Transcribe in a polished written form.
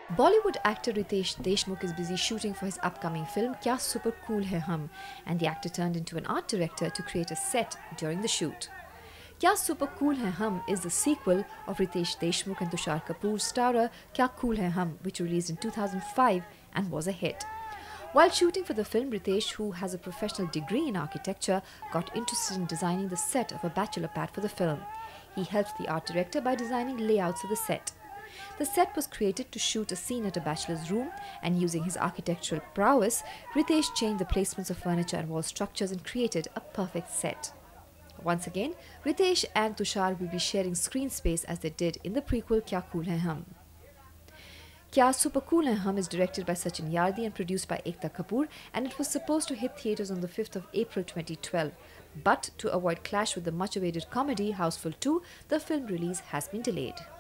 Bollywood actor Ritesh Deshmukh is busy shooting for his upcoming film Kya Super Cool Hai Hum, and the actor turned into an art director to create a set during the shoot. Kya Super Cool Hai Hum is the sequel of Ritesh Deshmukh and Tushar Kapoor's starrer Kya Cool Hai Hum, which released in 2005 and was a hit. While shooting for the film, Ritesh, who has a professional degree in architecture, got interested in designing the set of a bachelor pad for the film. He helped the art director by designing layouts of the set. The set was created to shoot a scene at a bachelor's room, and using his architectural prowess, Ritesh changed the placements of furniture and wall structures and created a perfect set. Once again, Ritesh and Tushar will be sharing screen space as they did in the prequel Kya Cool Hai Hum. Kya Super Cool Hai Hum is directed by Sachin Yardi and produced by Ekta Kapoor, and it was supposed to hit theatres on the 5th of April 2012. But to avoid clash with the much-awaited comedy Houseful 2, the film release has been delayed.